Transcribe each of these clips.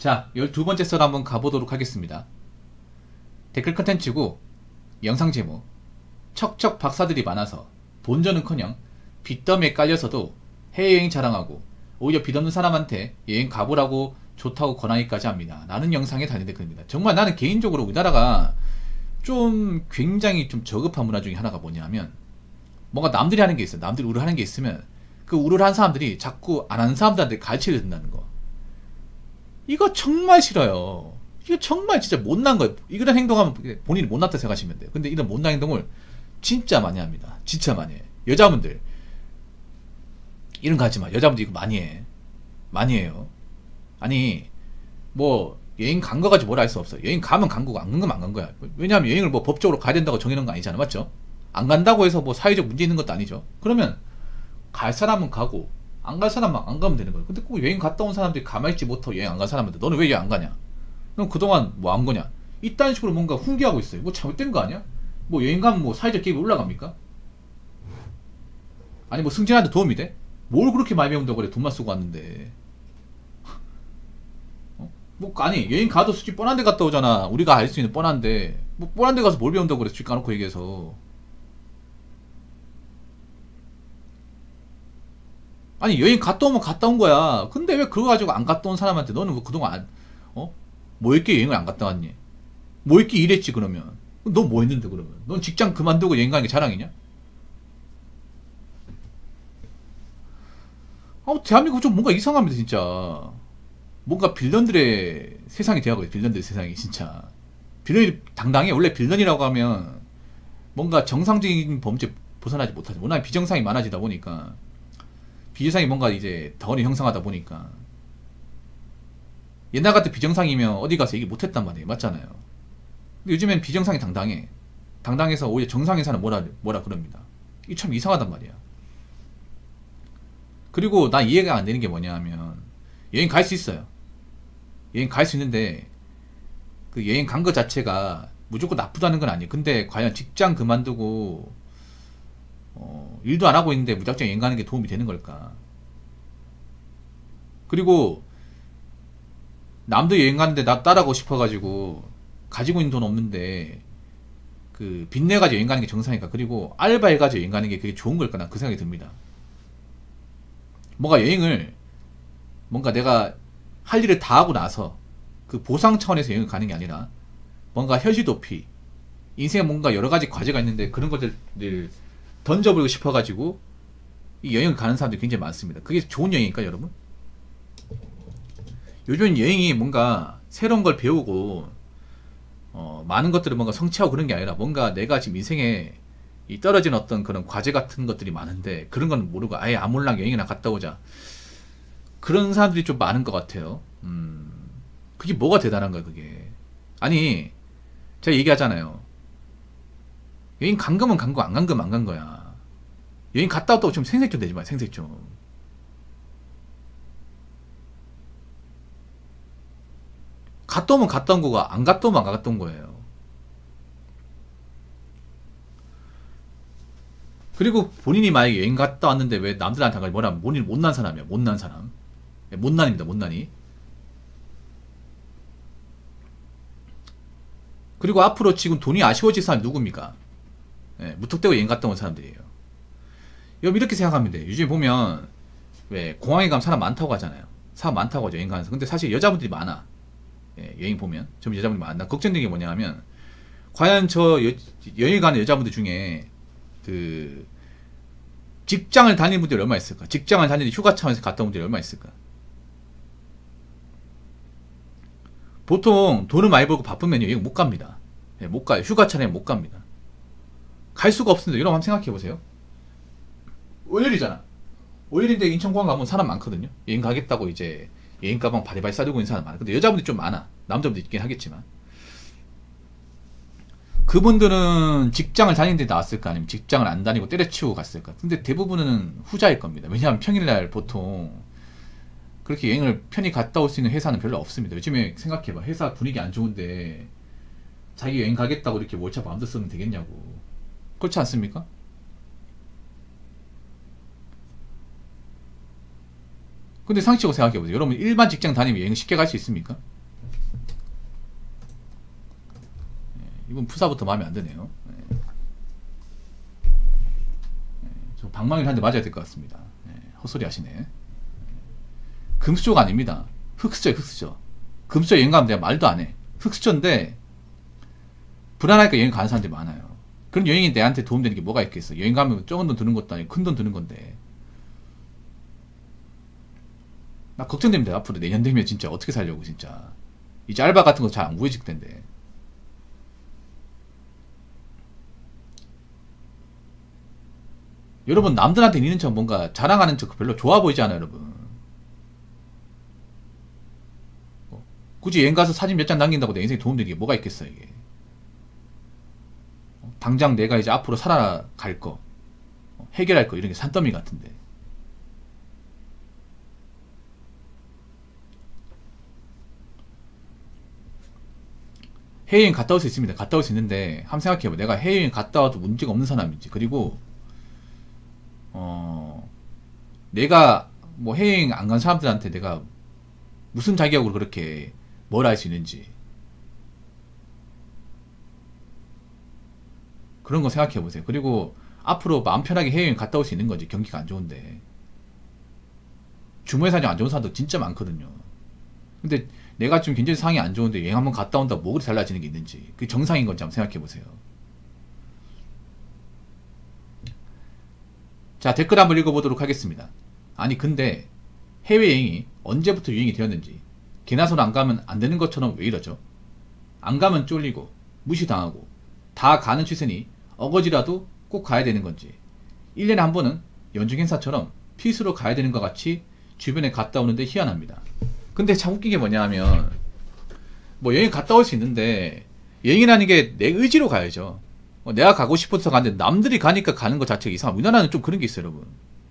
자, 12번째 썰 한번 가보도록 하겠습니다. 댓글 컨텐츠고 영상 제목 척척 박사들이 많아서 본전은커녕 빚더미에 깔려서도 해외여행 자랑하고 오히려 빚 없는 사람한테 여행 가보라고 좋다고 권하기까지 합니다. 라는 영상에 달린 댓글입니다. 정말 나는 개인적으로 우리나라가 좀 굉장히 좀 저급한 문화 중에 하나가 뭐냐면 뭔가 남들이 하는 게 있어요. 남들이 우를 하는 게 있으면 그 우를 한 사람들이 자꾸 안 하는 사람들한테 가르치려 든다는 거. 이거 정말 싫어요. 이거 정말 진짜 못난 거예요. 이런 행동하면 본인이 못났다 생각하시면 돼요. 근데 이런 못난 행동을 진짜 많이 합니다. 진짜 많이 해. 여자분들 이런 거 하지 마. 여자분들 이거 많이 해. 많이 해요. 아니 뭐 여행 간 거 가지고 뭐라 할 수 없어. 여행 가면 간 거고 안 간 거면 안 간 거야. 왜냐하면 여행을 뭐 법적으로 가야 된다고 정해놓은 거 아니잖아. 맞죠? 안 간다고 해서 뭐 사회적 문제 있는 것도 아니죠. 그러면 갈 사람은 가고 안 갈 사람은 안 가면 되는 거예요. 근데 꼭 여행 갔다 온 사람들이 가만히 있지 못하고 여행 안 간 사람인데 너는 왜 여행 안 가냐? 넌 그동안 뭐 한 거냐? 이딴 식으로 뭔가 훈계하고 있어요. 뭐 잘못된 거 아니야? 뭐 여행 가면 뭐 사회적 기업이 올라갑니까? 아니 뭐 승진하는데 도움이 돼? 뭘 그렇게 많이 배운다고 그래. 돈만 쓰고 왔는데. 뭐 아니 여행 가도 솔직히 뻔한 데 갔다 오잖아. 우리가 알 수 있는 뻔한데 뭐 뻔한 데 가서 뭘 배운다고 그래. 솔직히 까놓고 얘기해서. 아니 여행 갔다 오면 갔다 온 거야. 근데 왜 그거 가지고 안 갔다 온 사람한테 너는 뭐 그동안 뭐 했게 여행을 안 갔다 왔니? 뭐 했게 일했지 그러면. 너 뭐 했는데 그러면? 넌 직장 그만두고 여행 가는 게 자랑이냐? 대한민국 좀 뭔가 이상합니다 진짜. 뭔가 빌런들의 세상이 되어가고 빌런들의 세상이 진짜. 빌런이 당당해. 원래 빌런이라고 하면 뭔가 정상적인 범죄 벗어나지 못하죠. 워낙 비정상이 많아지다 보니까 비정상이 뭔가 이제 덩어리 형성하다 보니까 옛날 같은 비정상이면 어디 가서 얘기 못했단 말이에요. 맞잖아요. 근데 요즘엔 비정상이 당당해. 당당해서 오히려 정상에서는 뭐라 그럽니다. 이게 참 이상하단 말이야. 그리고 나 이해가 안 되는 게 뭐냐 하면 여행 갈 수 있어요. 여행 갈 수 있는데 그 여행 간 거 자체가 무조건 나쁘다는 건 아니에요. 근데 과연 직장 그만두고 일도 안 하고 있는데 무작정 여행 가는 게 도움이 되는 걸까? 그리고 남도 여행 가는데 나 따라가고 싶어가지고 가지고 있는 돈 없는데 그 빚내가지고 여행 가는 게 정상일까? 그리고 알바해가지고 여행 가는 게 그게 좋은 걸까? 난 그 생각이 듭니다. 뭔가 여행을 뭔가 내가 할 일을 다 하고 나서 그 보상 차원에서 여행을 가는 게 아니라 뭔가 현실 도피 인생에 뭔가 여러 가지 과제가 있는데 그런 것들을 던져버리고 싶어가지고 이 여행을 가는 사람들이 굉장히 많습니다. 그게 좋은 여행일까 여러분? 요즘 여행이 뭔가 새로운 걸 배우고 많은 것들을 뭔가 성취하고 그런 게 아니라 뭔가 내가 지금 인생에 이 떨어진 어떤 그런 과제 같은 것들이 많은데 그런 건 모르고 아예 아몰랑 여행이나 갔다 오자. 그런 사람들이 좀 많은 것 같아요. 그게 뭐가 대단한 거야 그게. 아니 제가 얘기하잖아요. 여행 간 거면 간 거, 안 간 거면 안 간 거야. 여행 갔다 왔다고 좀 생색 좀 내지 마. 생색 좀. 갔다 오면 갔다 온 거고 안 갔다 오면 안 갔다 온 거예요. 그리고 본인이 만약에 여행 갔다 왔는데 왜 남들한테 안 가지 뭐라 본인이 못난 사람이야. 못난 사람. 못난입니다. 못난이. 그리고 앞으로 지금 돈이 아쉬워질 사람이 누굽니까? 무턱대고 여행 갔다 온 사람들이에요. 여러분 이렇게 생각하면 돼요. 요즘 보면 왜 공항에 가면 사람 많다고 하잖아요. 사람 많다고 하죠. 여행 가면서. 근데 사실 여자분들이 많아. 여행 보면 좀 여자분들이 많아. 나 걱정되는 게 뭐냐 하면 과연 저 여행 가는 여자분들 중에 그 직장을 다니는 분들이 얼마 있을까? 직장을 다니는 휴가 차원에서 갔다 온 분들이 얼마 있을까? 보통 돈을 많이 벌고 바쁘면 여행 못 갑니다. 못 가요. 휴가 차례는 못 갑니다. 갈 수가 없습니다. 여러분 한번 생각해 보세요. 월요일이잖아. 월요일인데 인천공항 가면 사람 많거든요. 여행 가겠다고 이제 여행 가방 바리바리 싸들고 있는 사람 많아. 근데 여자분들이 좀 많아. 남자분도 있긴 하겠지만. 그분들은 직장을 다니는 데 나왔을까? 아니면 직장을 안 다니고 때려치우고 갔을까? 근데 대부분은 후자일 겁니다. 왜냐하면 평일날 보통 그렇게 여행을 편히 갔다 올 수 있는 회사는 별로 없습니다. 요즘에 생각해봐. 회사 분위기 안 좋은데 자기 여행 가겠다고 이렇게 월차 마음대로 쓰면 되겠냐고. 그렇지 않습니까? 근데 상식적으로 생각해보세요. 여러분 일반 직장 다니면 여행 쉽게 갈 수 있습니까? 이분 프사부터 마음에 안 드네요. 네. 네. 저 방망이를 한 대 맞아야 될 것 같습니다. 네. 헛소리 하시네. 금수저가 아닙니다. 흑수저예요, 흑수저. 금수저 여행 가면 내가 말도 안 해. 흑수저인데 불안하니까 여행 가는 사람들이 많아요. 그럼 여행이 내한테 도움되는 게 뭐가 있겠어? 여행 가면 적은 돈 드는 것도 아니고 큰 돈 드는 건데. 나 걱정됩니다. 앞으로 내년 되면 진짜 어떻게 살려고 진짜. 이제 알바 같은 거 잘 안 구해질 텐데. 여러분 남들한테 있는 척 뭔가 자랑하는 척 별로 좋아 보이지 않아요, 여러분? 굳이 여행 가서 사진 몇 장 남긴다고 내 인생에 도움되는 게 뭐가 있겠어 이게. 당장 내가 이제 앞으로 살아갈 거, 해결할 거 이런 게 산더미 같은데. 해외여행 갔다 올 수 있습니다. 갔다 올 수 있는데 한번 생각해봐. 내가 해외여행 갔다 와도 문제가 없는 사람인지, 그리고 내가 뭐 해외여행 안 간 사람들한테 내가 무슨 자격으로 그렇게 뭘 할 수 있는지, 그런 거 생각해 보세요. 그리고 앞으로 마음 편하게 해외여행 갔다 올 수 있는 거지. 경기가 안 좋은데. 주머니 사정 안 좋은 사람도 진짜 많거든요. 근데 내가 좀 굉장히 상황이 안 좋은데 여행 한번 갔다 온다고 뭐 그리 달라지는 게 있는지, 그게 정상인 건지 한번 생각해 보세요. 자, 댓글 한번 읽어보도록 하겠습니다. 아니 근데 해외여행이 언제부터 유행이 되었는지, 개나소는 안 가면 안 되는 것처럼 왜 이러죠? 안 가면 쫄리고 무시당하고 다 가는 추세니 어거지라도 꼭 가야 되는 건지, 1년에 한 번은 연중 행사처럼 필수로 가야 되는 것 같이 주변에 갔다 오는데 희한합니다. 근데 참 웃긴 게 뭐냐 하면, 뭐 여행 갔다 올 수 있는데 여행이라는 게 내 의지로 가야죠. 내가 가고 싶어서 가는데 남들이 가니까 가는 것 자체가 이상하고, 우리나라는 좀 그런 게 있어요, 여러분.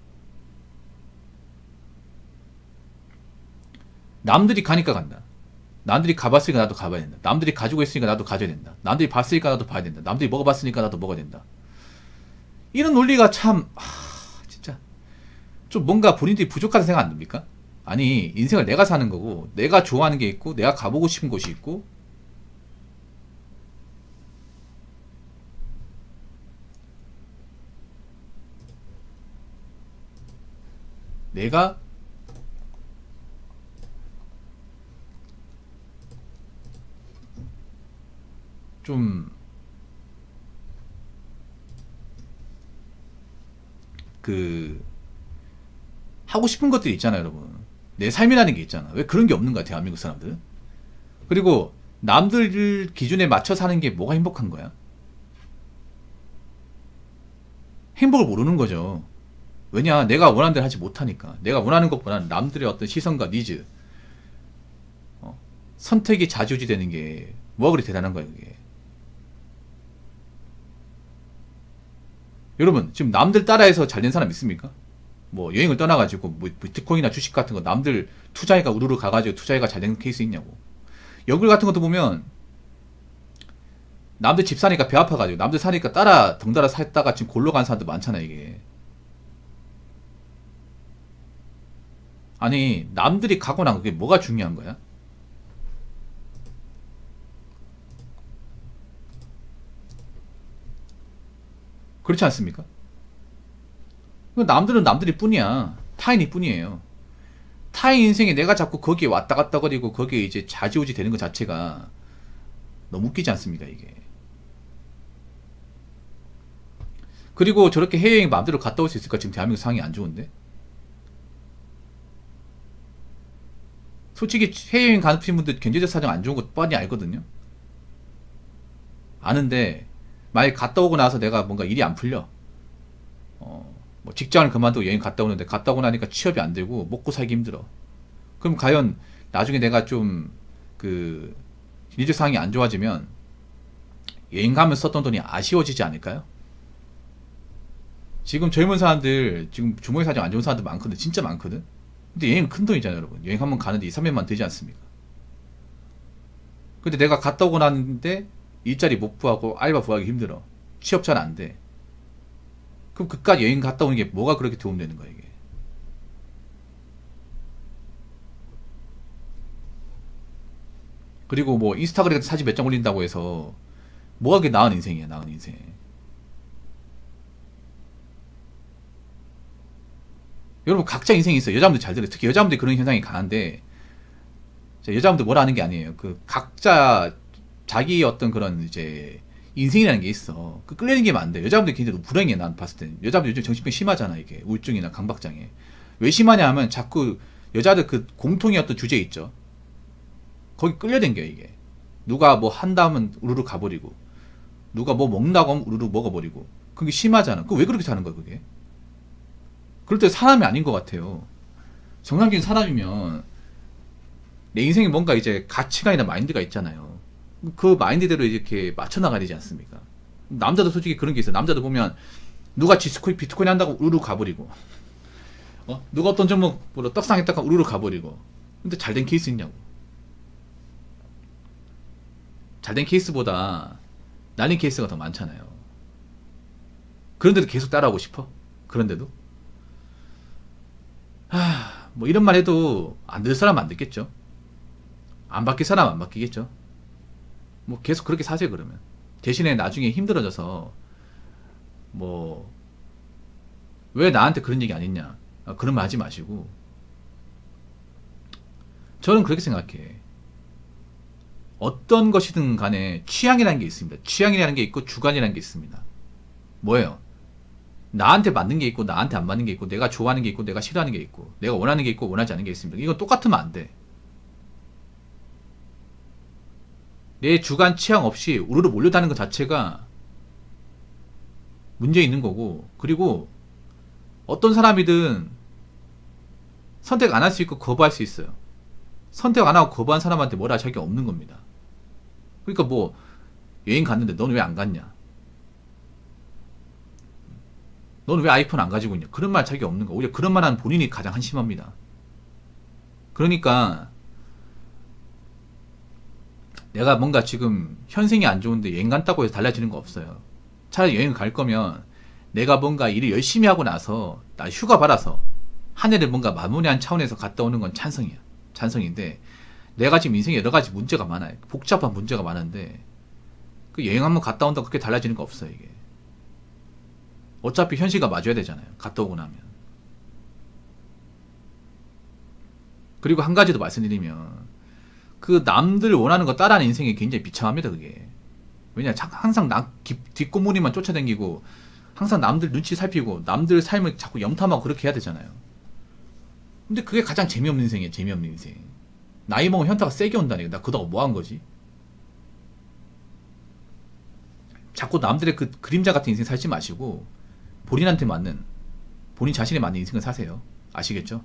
남들이 가니까 간다. 남들이 가봤으니까 나도 가봐야 된다. 남들이 가지고 있으니까 나도 가져야 된다. 남들이 봤으니까 나도 봐야 된다. 남들이 먹어봤으니까 나도 먹어야 된다. 이런 논리가 참 진짜 좀 뭔가 본인들이 부족하다 생각 안 듭니까? 아니 인생을 내가 사는 거고, 내가 좋아하는 게 있고, 내가 가보고 싶은 곳이 있고, 내가 좀 그 하고 싶은 것들이 있잖아요, 여러분. 내 삶이라는 게 있잖아. 왜 그런 게 없는 거야, 대한민국 사람들? 그리고 남들 기준에 맞춰 사는 게 뭐가 행복한 거야? 행복을 모르는 거죠. 왜냐, 내가 원하는 대로 하지 못하니까. 내가 원하는 것보다는 남들의 어떤 시선과 니즈, 선택이 좌지우지 되는 게 뭐가 그리 대단한 거야, 그게. 여러분, 지금 남들 따라해서 잘 된 사람 있습니까? 뭐 여행을 떠나가지고 뭐 비트코인이나 주식 같은 거 남들 투자해가 우르르 가가지고 투자해가 잘 된 케이스 있냐고. 여글 같은 것도 보면 남들 집 사니까 배 아파가지고, 남들 사니까 따라 덩달아 살다가 지금 골로 간 사람들 많잖아, 이게. 아니 남들이 가고 난 그게 뭐가 중요한 거야? 그렇지 않습니까? 남들은 남들이 뿐이야. 타인이 뿐이에요. 타인 인생에 내가 자꾸 거기에 왔다 갔다 거리고 거기에 이제 좌지우지 되는 것 자체가 너무 웃기지 않습니까, 이게. 그리고 저렇게 해외여행 마음대로 갔다 올 수 있을까? 지금 대한민국 상황이 안 좋은데. 솔직히 해외여행 가는 분들 경제적 사정 안 좋은 거 뻔히 알거든요. 아는데 만약에 갔다 오고 나서 내가 뭔가 일이 안 풀려, 뭐 직장을 그만두고 여행 갔다 오는데, 갔다 오고 나니까 취업이 안 되고 먹고 살기 힘들어. 그럼 과연 나중에 내가 좀 그 경제적 상황이 안 좋아지면 여행 가면서 썼던 돈이 아쉬워지지 않을까요? 지금 젊은 사람들, 지금 주머니 사정 안 좋은 사람들 많거든. 진짜 많거든. 근데 여행은 큰 돈이잖아요, 여러분. 여행 한번 가는데 2, 300만 되지 않습니까? 근데 내가 갔다 오고 나는데 일자리 못 구하고 알바 구하기 힘들어. 취업 잘 안 돼. 그럼 그깟 여행 갔다 오는 게 뭐가 그렇게 도움되는 거야, 이게. 그리고 뭐 인스타그램에 사진 몇 장 올린다고 해서 뭐가 그게 나은 인생이야, 나은 인생. 여러분, 각자 인생이 있어요. 여자분들 잘 들어요. 특히 여자분들이 그런 현상이 강한데, 여자분들 뭐라 하는 게 아니에요. 그, 각자, 자기 어떤 그런, 이제, 인생이라는 게 있어. 그 끌리는 게 안 돼. 여자분들 굉장히 불행해, 난 봤을 때. 여자분들 요즘 정신병 심하잖아, 이게. 우울증이나 강박장애. 왜 심하냐 하면 자꾸, 여자들 그 공통의 어떤 주제 있죠. 거기 끌려댕겨, 이게. 누가 뭐 한다면 우르르 가버리고, 누가 뭐 먹는다고 하면 우르르 먹어버리고. 그게 심하잖아. 그 왜 그렇게 사는 거야, 그게? 그럴 때 사람이 아닌 것 같아요. 정상적인 사람이면 내 인생에 뭔가 이제 가치관이나 마인드가 있잖아요. 그 마인드대로 이렇게 맞춰나가야 되지 않습니까? 남자도 솔직히 그런 게 있어요. 남자도 보면 누가 비트코인 한다고 우르르 가버리고, 누가 어떤 종목으로 떡상했다가 우르르 가버리고. 근데 잘된 케이스 있냐고. 잘된 케이스보다 날린 케이스가 더 많잖아요. 그런데도 계속 따라하고 싶어? 그런데도? 뭐 이런 말 해도 안 들 사람 안 듣겠죠. 안 바뀔 사람 안 바뀌겠죠. 뭐 계속 그렇게 사세요, 그러면. 대신에 나중에 힘들어져서 뭐 왜 나한테 그런 얘기 안 했냐, 그런 말 하지 마시고. 저는 그렇게 생각해. 어떤 것이든 간에 취향이라는 게 있습니다. 취향이라는 게 있고 주관이라는 게 있습니다. 뭐예요? 나한테 맞는 게 있고 나한테 안 맞는 게 있고, 내가 좋아하는 게 있고 내가 싫어하는 게 있고, 내가 원하는 게 있고 원하지 않는 게 있습니다. 이건 똑같으면 안 돼. 내 주관 취향 없이 우르르 몰려다니는 것 자체가 문제 있는 거고, 그리고 어떤 사람이든 선택 안 할 수 있고 거부할 수 있어요. 선택 안 하고 거부한 사람한테 뭐라 할 자격이 없는 겁니다. 그러니까 뭐 여행 갔는데 너는 왜 안 갔냐, 너는 왜 아이폰 안 가지고 있냐, 그런 말 할 자격이 없는 거. 오히려 그런 말 하는 본인이 가장 한심합니다. 그러니까 내가 뭔가 지금 현생이 안 좋은데 여행 간다고 해서 달라지는 거 없어요. 차라리 여행 갈 거면 내가 뭔가 일을 열심히 하고 나서 나 휴가 받아서 한 해를 뭔가 마무리한 차원에서 갔다 오는 건 찬성이야. 찬성인데, 내가 지금 인생에 여러 가지 문제가 많아요. 복잡한 문제가 많은데 그 여행 한번 갔다 온다고 그렇게 달라지는 거 없어요. 이게 어차피 현실과 맞아야 되잖아요, 갔다 오고 나면. 그리고 한 가지 더 말씀드리면, 그 남들 원하는 거 따라하는 인생이 굉장히 비참합니다, 그게. 왜냐, 항상 뒷골무늬만 쫓아다니고, 항상 남들 눈치 살피고, 남들 삶을 자꾸 염탐하고 그렇게 해야 되잖아요. 근데 그게 가장 재미없는 인생이에요, 재미없는 인생. 나이 먹으면 현타가 세게 온다니까. 나 그러다가 뭐 한 거지? 자꾸 남들의 그 그림자 같은 인생 살지 마시고, 본인한테 맞는, 본인 자신에 맞는 인생을 사세요. 아시겠죠?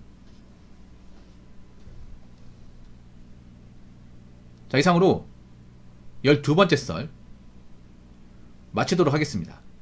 자, 이상으로 12번째 썰 마치도록 하겠습니다.